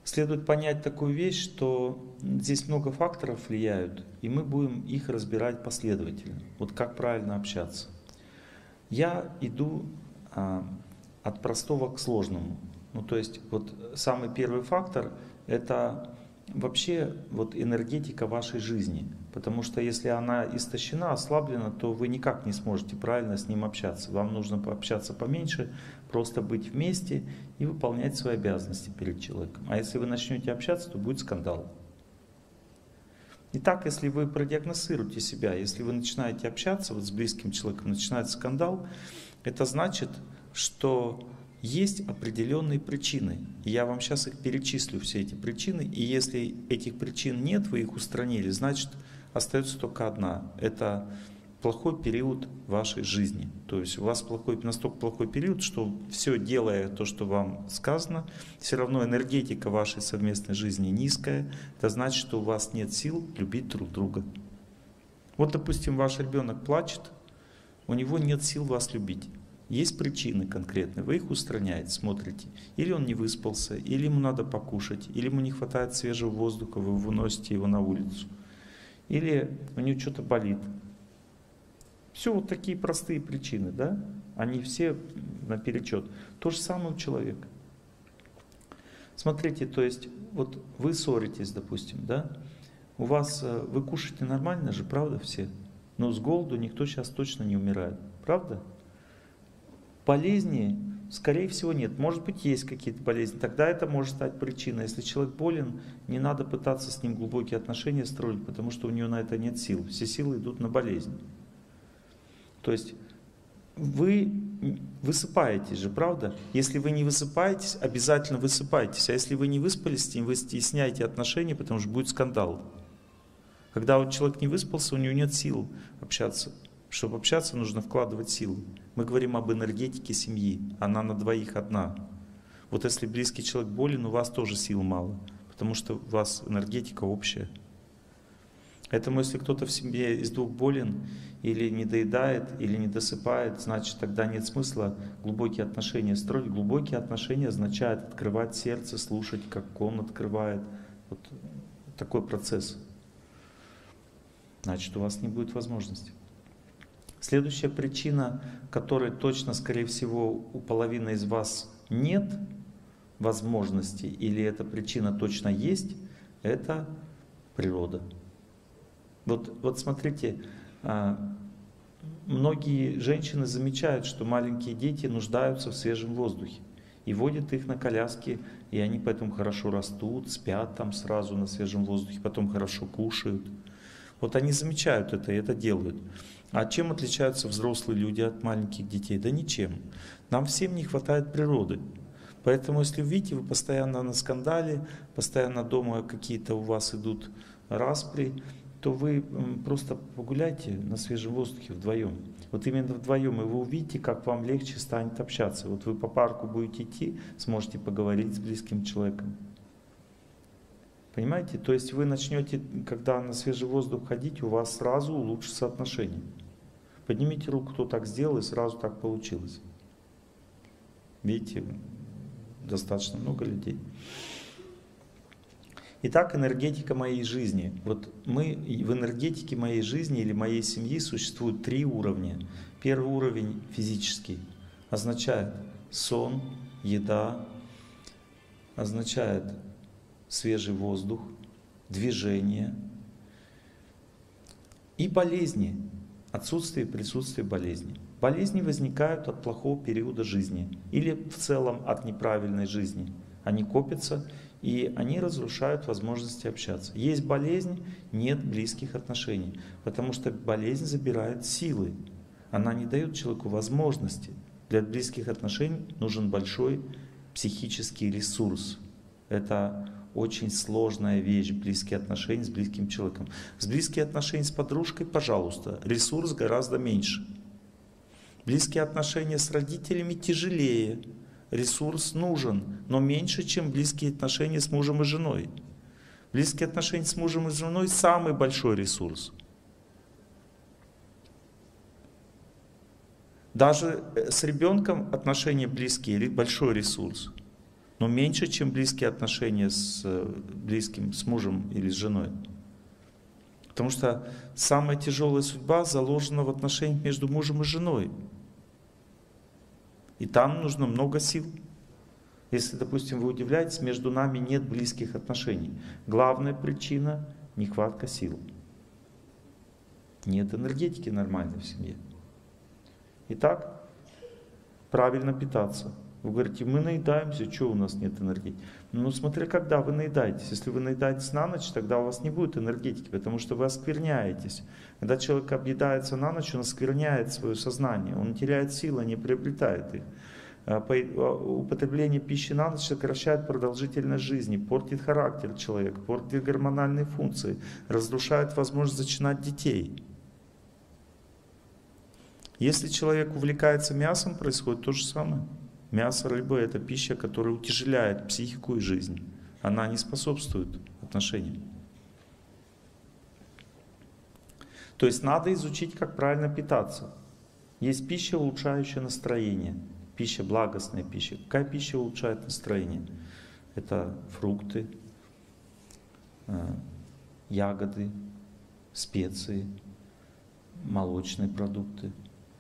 Следует понять такую вещь, что здесь много факторов влияют, и мы будем их разбирать последовательно. Вот как правильно общаться. Я иду от простого к сложному. Ну, то есть, вот самый первый фактор — это вообще вот энергетика вашей жизни. Потому что если она истощена, ослаблена, то вы никак не сможете правильно с ним общаться. Вам нужно пообщаться поменьше, просто быть вместе и выполнять свои обязанности перед человеком. А если вы начнете общаться, то будет скандал. Итак, если вы продиагностируете себя, если вы начинаете общаться вот с близким человеком, начинается скандал, это значит, что есть определенные причины. И я вам сейчас их перечислю, все эти причины. И если этих причин нет, вы их устранили, значит, остается только одна. Это плохой период вашей жизни. То есть у вас настолько плохой период, что все, делая то, что вам сказано, все равно энергетика вашей совместной жизни низкая. Это значит, что у вас нет сил любить друг друга. Вот, допустим, ваш ребенок плачет, у него нет сил вас любить. Есть причины конкретные, вы их устраняете, смотрите. Или он не выспался, или ему надо покушать, или ему не хватает свежего воздуха, вы выносите его на улицу. Или у него что-то болит. Все вот такие простые причины, да? Они все наперечет. То же самое у человека. Смотрите, то есть, вот вы ссоритесь, допустим, да? Вы кушаете нормально же, правда, все? Но с голоду никто сейчас точно не умирает, правда? Болезни, скорее всего, нет. Может быть, есть какие-то болезни. Тогда это может стать причиной. Если человек болен, не надо пытаться с ним глубокие отношения строить, потому что у него на это нет сил. Все силы идут на болезнь. То есть вы высыпаетесь же, правда? Если вы не высыпаетесь, обязательно высыпайтесь. А если вы не выспались с ним, вы стесняете отношения, потому что будет скандал. Когда вот человек не выспался, у него нет сил общаться. Чтобы общаться, нужно вкладывать силы. Мы говорим об энергетике семьи. Она на двоих одна. Вот если близкий человек болен, у вас тоже сил мало, потому что у вас энергетика общая. Поэтому если кто-то в семье из двух болен, или не доедает, или не досыпает, значит тогда нет смысла глубокие отношения строить. Глубокие отношения означают открывать сердце, слушать, как он открывает. Вот такой процесс. Значит, у вас не будет возможности. Следующая причина, которой точно, скорее всего, у половины из вас нет возможности, или эта причина точно есть, это природа. Вот смотрите, многие женщины замечают, что маленькие дети нуждаются в свежем воздухе. И водят их на коляске, и они поэтому хорошо растут, спят там сразу на свежем воздухе, потом хорошо кушают. Вот они замечают это и это делают. А чем отличаются взрослые люди от маленьких детей? Да ничем. Нам всем не хватает природы. Поэтому, если видите, вы постоянно на скандале, постоянно дома какие-то у вас идут распри, то вы просто погуляйте на свежем воздухе вдвоем. Вот именно вдвоем, и вы увидите, как вам легче станет общаться. Вот вы по парку будете идти, сможете поговорить с близким человеком. Понимаете? То есть вы начнете, когда на свежий воздух ходить, у вас сразу улучшатся отношения. Поднимите руку, кто так сделал, и сразу так получилось. Видите, достаточно много людей. Итак, энергетика моей жизни. Вот в энергетике моей жизни или моей семьи существует 3 уровня. Первый уровень физический означает сон, еда, означает свежий воздух, движение и болезни, отсутствие и присутствие болезней. Болезни возникают от плохого периода жизни или в целом от неправильной жизни. Они копятся и они разрушают возможности общаться. Есть болезнь, нет близких отношений, потому что болезнь забирает силы. Она не дает человеку возможности. Для близких отношений нужен большой психический ресурс. Это очень сложная вещь, близкие отношения с близким человеком. С близкие отношения с подружкой, пожалуйста, ресурс гораздо меньше. Близкие отношения с родителями тяжелее, ресурс нужен, но меньше, чем близкие отношения с мужем и женой. Близкие отношения с мужем и женой – самый большой ресурс. Даже с ребенком отношения близкие – большой ресурс. но меньше, чем близкие отношения с близким, с мужем или с женой. Потому что самая тяжелая судьба заложена в отношениях между мужем и женой. И там нужно много сил. Если, допустим, вы удивляетесь, между нами нет близких отношений. Главная причина — нехватка сил. Нет энергетики нормальной в семье. Итак, правильно питаться. Вы говорите, мы наедаемся, что у нас нет энергетики? Ну, смотря когда вы наедаетесь. Если вы наедаетесь на ночь, тогда у вас не будет энергетики, потому что вы оскверняетесь. Когда человек объедается на ночь, он оскверняет свое сознание, он теряет силы, не приобретает их. Употребление пищи на ночь сокращает продолжительность жизни, портит характер человека, портит гормональные функции, разрушает возможность зачинать детей. Если человек увлекается мясом, происходит то же самое. Мясо, рыба — это пища, которая утяжеляет психику и жизнь. Она не способствует отношениям. То есть надо изучить, как правильно питаться. Есть пища, улучшающая настроение. Пища, благостная пища. Какая пища улучшает настроение? Это фрукты, ягоды, специи, молочные продукты,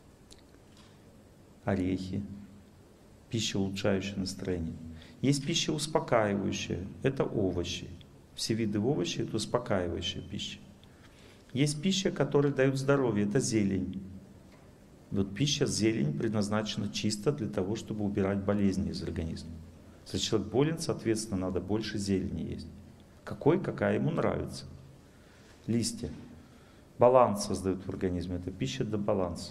орехи. Пища, улучшающая настроение. Есть пища успокаивающая. Это овощи. Все виды овощей — это успокаивающая пища. Есть пища, которая дает здоровье. Это зелень. Вот пища, зелень предназначена чисто для того, чтобы убирать болезни из организма. Если человек болен, соответственно, надо больше зелени есть. Какая ему нравится. Листья. Баланс создают в организме. Это пища для баланса.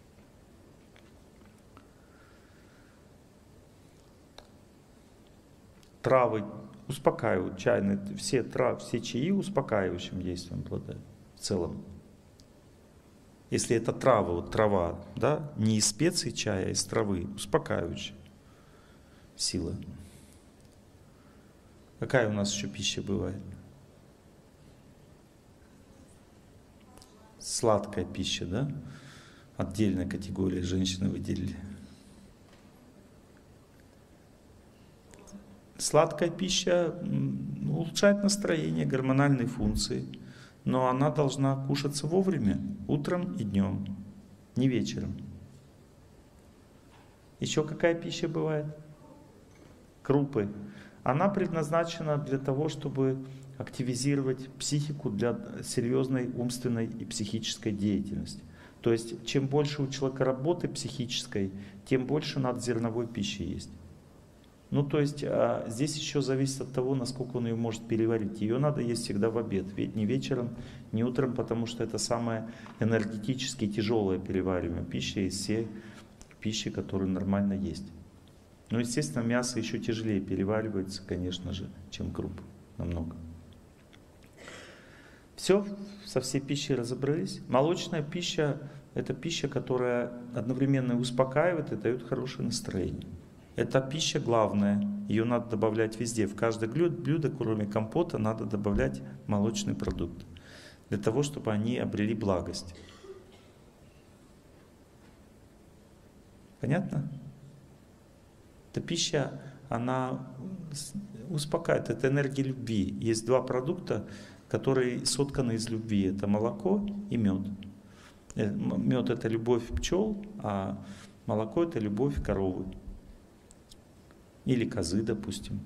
Травы успокаивают, чайные, все чаи успокаивающим действием обладают в целом. Если это трава, вот трава, да, не из специй чая, а из травы, успокаивающая сила. Какая у нас еще пища бывает? Сладкая пища, да? Отдельная категория женщины выделили. Сладкая пища улучшает настроение, гормональные функции, но она должна кушаться вовремя, утром и днем, не вечером. Еще какая пища бывает? Крупы. Она предназначена для того, чтобы активизировать психику для серьезной умственной и психической деятельности. То есть, чем больше у человека работы психической, тем больше надо зерновой пищи есть. Ну, то есть, здесь еще зависит от того, насколько он ее может переварить. Ее надо есть всегда в обед, ведь не вечером, не утром, потому что это самая энергетически тяжелая перевариваемая пища из всей пищи, которую нормально есть. Но, естественно, мясо еще тяжелее переваривается, конечно же, чем крупы, намного. Все, со всей пищей разобрались. Молочная пища — это пища, которая одновременно успокаивает и дает хорошее настроение. Эта пища главная, ее надо добавлять везде. В каждое блюдо, кроме компота, надо добавлять молочный продукт, для того, чтобы они обрели благость. Понятно? Эта пища, она успокаивает, это энергия любви. Есть два продукта, которые сотканы из любви. Это молоко и мед. Мед — это любовь пчел, а молоко — это любовь коровы. Или козы, допустим.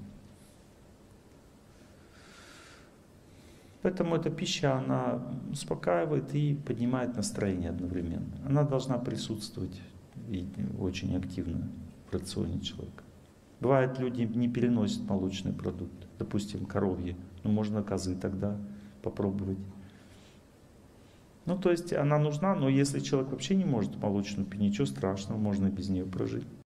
Поэтому эта пища, она успокаивает и поднимает настроение одновременно. Она должна присутствовать и очень активно в рационе человека. Бывает, люди не переносят молочный продукт, допустим, коровьи. Но можно козы тогда попробовать. Ну, то есть она нужна, но если человек вообще не может молочную пить, ничего страшного, можно без нее прожить.